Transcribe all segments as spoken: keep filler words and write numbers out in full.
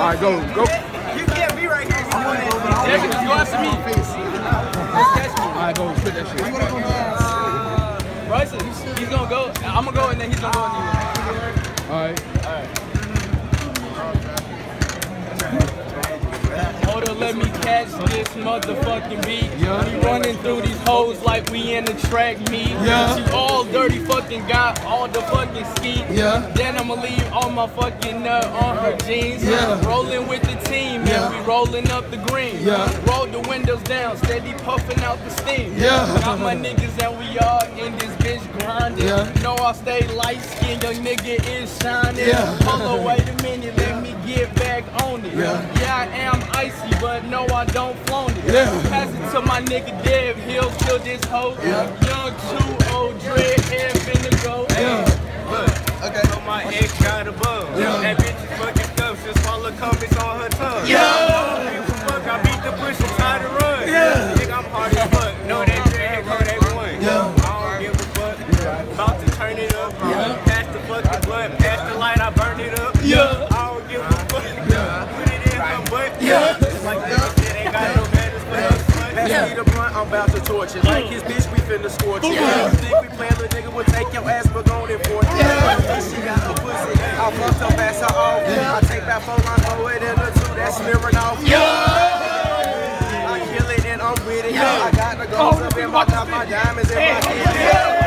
right, go, go. You can't be right here. Devin, just go after me. All right, go, spit that shit. Bryson, he's gonna go. I'm gonna go and then he's gonna go and then. All right. All right. Hold on, let me catch this motherfucking beat. Yeah. We running through these hoes like we in the track meet. Yeah. She all dirty fucking got all the fucking skeet. Yeah. Then I'ma leave all my fucking nut on her jeans. Yeah. Rolling with the team, Yeah. and we rolling up the green. Yeah. Roll the windows down, steady puffing out the steam. Yeah. Got my niggas and we all in this bitch grinding. Yeah. Know I stay light skinned, young nigga is shining. Yeah. Hold on, wait a minute, let me get back on it. Yeah. Yeah, I am icy, but no, I don't flaunt it. Yeah. Pass it to my nigga Dev, he'll kill this hoe. Yeah. Young two old dread, hair finna go. Yeah. Look, okay. So my ex got a bug. Yeah. That bitch is fucking tough. Just swallow comments on her tongue. Yeah. I don't give a fuck. I beat the push and try to run. Yeah. Nigga, I'm hard as fuck. Know that dread, know that one. Yeah. I don't give a fuck. About to turn it up. Yeah. Pass the fucking blunt. Pass the light. I burn it up. Yeah. I don't give a fuck. Yeah. Put it in her butt. Yeah. Like that shit ain't got no manners for us. Pass me the blunt. I'm about to torch it. Like his bitch, we finna scorch it. Yeah. You think we playing, little nigga? We'll take your ass, but go in for it. Yeah. She got a pussy. I fucked up ass her off. I take that phone line, throw it in the two. That's smearing off. Yeah. I kill it and I'm with it. I got the goals up in my top, my diamonds in my teeth.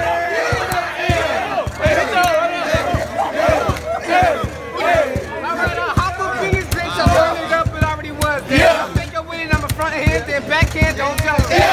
Backhand, don't jump.